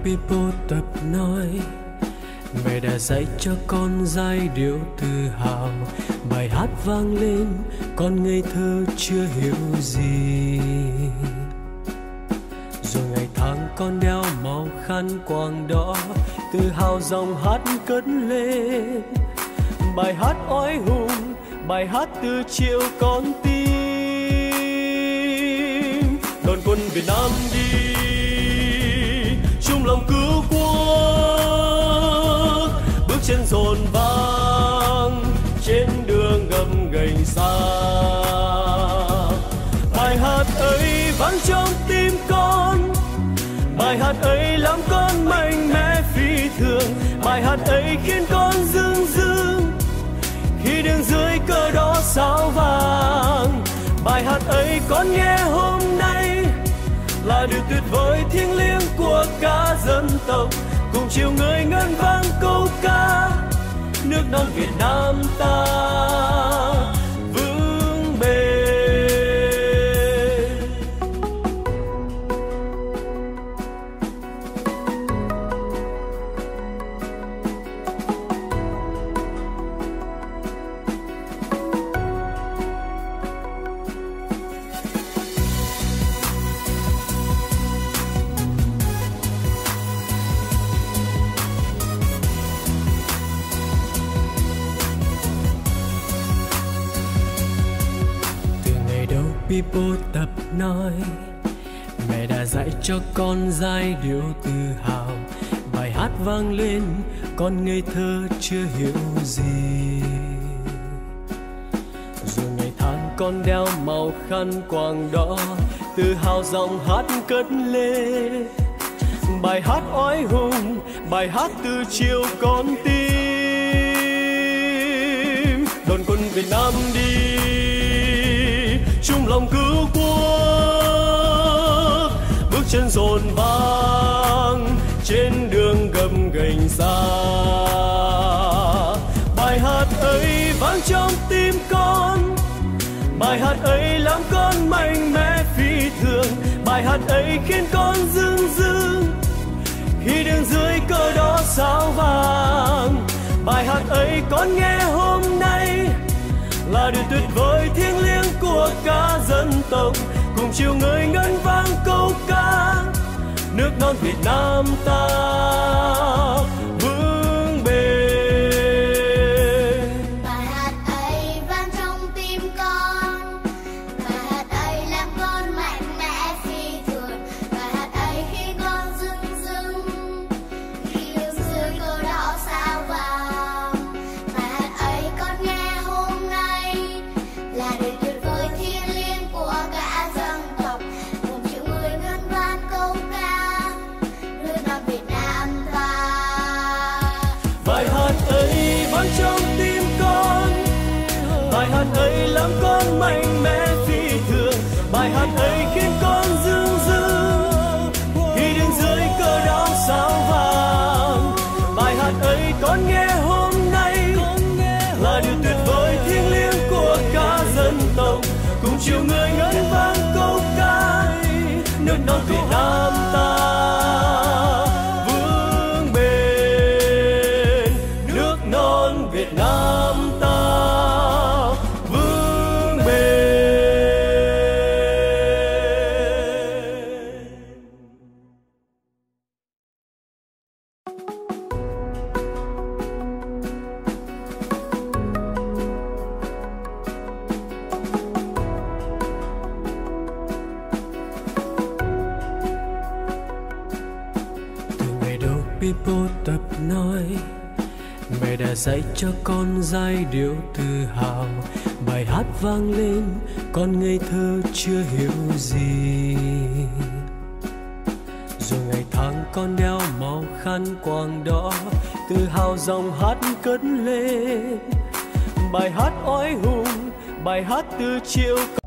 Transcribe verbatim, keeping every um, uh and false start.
people tập nói, mẹ đã dạy cho con giai điệu tự hào. Bài hát vang lên, con ngây thơ chưa hiểu gì. Rồi ngày tháng con đeo màu khăn quàng đỏ, tự hào dòng hát cất lên. Bài hát oai hùng, bài hát từ chiều con tim. Đoàn quân Việt Nam đi, chung lòng cứu quốc, bước chân dồn vang trên đường gập ghềnh xa. Bài hát ấy vang trong tim con, bài hát ấy làm con mạnh mẽ phi thường. Bài hát ấy khiến con dưng dưng khi đứng dưới cờ đỏ sao vàng. Bài hát ấy con nghe hôm nay là điều tuyệt vời thiêng liêng của cả dân tộc, cùng chiều người ngân vang câu ca nước non Việt Nam ta vững bền. People tập nói, mẹ đã dạy cho con giai điệu tự hào. Bài hát vang lên, con ngây thơ chưa hiểu gì. Rồi ngày tháng con đeo màu khăn quàng đỏ, tự hào dòng hát cất lên. Bài hát oai hùng, bài hát từ chiều con tim. Đoàn quân Việt Nam đi, chung lòng cứu quốc, bước chân dồn vang trên đường gập ghềnh xa. Bài hát ấy vang trong tim con, bài hát ấy làm con mạnh mẽ phi thường. Bài hát ấy khiến con dưng dưng khi đứng dưới cờ đỏ sao vàng. Bài hát ấy con nghe hôm nay là điều tuyệt vời thiêng liêng của cả dân tộc, cùng chiều người ngân vang câu ca nước non Việt Nam ta vững bền. Bài hát ấy vang trong tim con, bài hát ấy làm con mạnh mẽ phi thường. Bài hát ấy khi con dưng dưng khi đứng dưới cờ đỏ sao vàng. Bài hát ấy con nghe hôm nay là điều tuyệt vời thiêng liêng của cả dân tộc, cùng chịu người ngân vang câu ca nước non Việt Nam ta. Bài hát ấy vang trong tim con, bài hát ấy làm con mạnh mẽ phi thường. Bài hát ấy khiến con dưng dưng khi đứng dưới cờ đỏ sao vàng. Bài hát ấy con nghe hôm nay là điều tuyệt vời thiêng liêng của cả dân tộc, cùng chiều người ngân vang câu ca nước non Việt Nam ta vững bền. Nước non Việt Nam ta vững bền. Từ ngày đầu people tập nói, mẹ đã dạy cho con giai điệu tự hào. Bài hát vang lên, con ngây thơ chưa hiểu gì. Rồi ngày tháng con đeo màu khăn quàng đỏ, tự hào dòng hát cất lên. Bài hát oai hùng, bài hát từ chiều